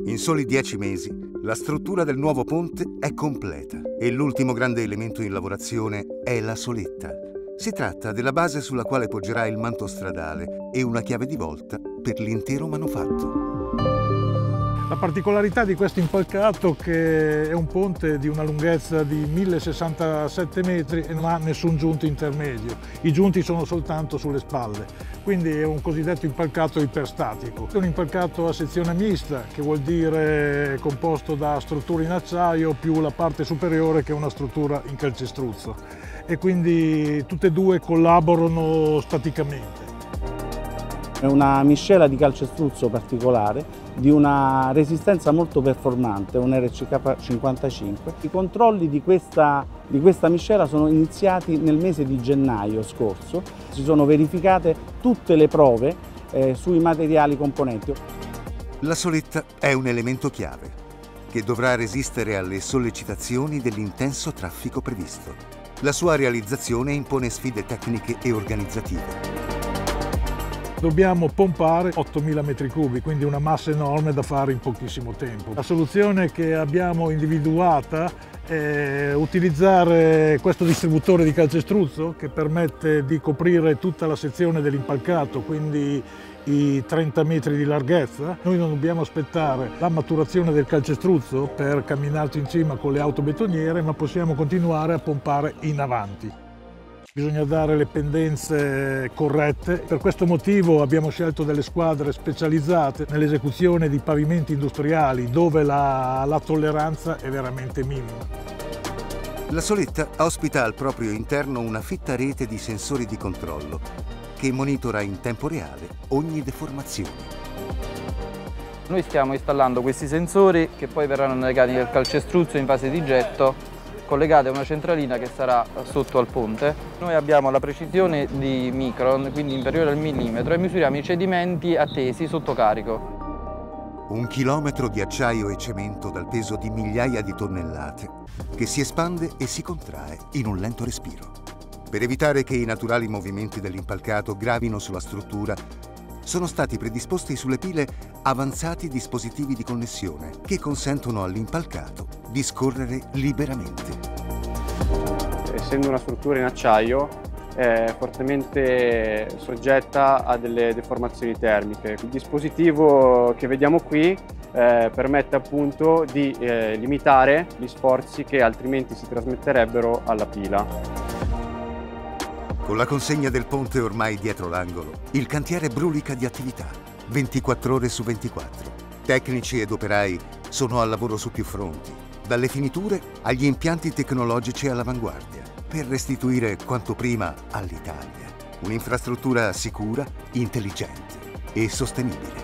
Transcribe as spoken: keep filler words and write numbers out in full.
In soli dieci mesi, la struttura del nuovo ponte è completa e l'ultimo grande elemento in lavorazione è la soletta. Si tratta della base sulla quale poggerà il manto stradale e una chiave di volta per l'intero manufatto. La particolarità di questo impalcato è che è un ponte di una lunghezza di mille sessantasette metri e non ha nessun giunto intermedio. I giunti sono soltanto sulle spalle, quindi è un cosiddetto impalcato iperstatico. È un impalcato a sezione mista, che vuol dire composto da strutture in acciaio più la parte superiore che è una struttura in calcestruzzo, e quindi tutte e due collaborano staticamente. È una miscela di calcestruzzo particolare, di una resistenza molto performante, un R C K cinquantacinque. I controlli di questa, di questa miscela sono iniziati nel mese di gennaio scorso. Si sono verificate tutte le prove eh, sui materiali componenti. La soletta è un elemento chiave che dovrà resistere alle sollecitazioni dell'intenso traffico previsto. La sua realizzazione impone sfide tecniche e organizzative. Dobbiamo pompare ottomila metri cubi, quindi una massa enorme da fare in pochissimo tempo. La soluzione che abbiamo individuata è utilizzare questo distributore di calcestruzzo che permette di coprire tutta la sezione dell'impalcato, quindi i trenta metri di larghezza. Noi non dobbiamo aspettare la maturazione del calcestruzzo per camminarci in cima con le auto betoniere, ma possiamo continuare a pompare in avanti. Bisogna dare le pendenze corrette. Per questo motivo abbiamo scelto delle squadre specializzate nell'esecuzione di pavimenti industriali dove la, la tolleranza è veramente minima. La soletta ospita al proprio interno una fitta rete di sensori di controllo che monitora in tempo reale ogni deformazione. Noi stiamo installando questi sensori che poi verranno legati al calcestruzzo in fase di getto, collegate a una centralina che sarà sotto al ponte. Noi abbiamo la precisione di micron, quindi inferiore al millimetro, e misuriamo i cedimenti attesi sotto carico. Un chilometro di acciaio e cemento dal peso di migliaia di tonnellate che si espande e si contrae in un lento respiro. Per evitare che i naturali movimenti dell'impalcato gravino sulla struttura, sono stati predisposti sulle pile avanzati dispositivi di connessione che consentono all'impalcato di scorrere liberamente. Essendo una struttura in acciaio, è fortemente soggetta a delle deformazioni termiche. Il dispositivo che vediamo qui eh, permette appunto di eh, limitare gli sforzi che altrimenti si trasmetterebbero alla pila. Con la consegna del ponte ormai dietro l'angolo, il cantiere brulica di attività, ventiquattro ore su ventiquattro. Tecnici ed operai sono al lavoro su più fronti, dalle finiture agli impianti tecnologici all'avanguardia, per restituire quanto prima all'Italia un'infrastruttura sicura, intelligente e sostenibile.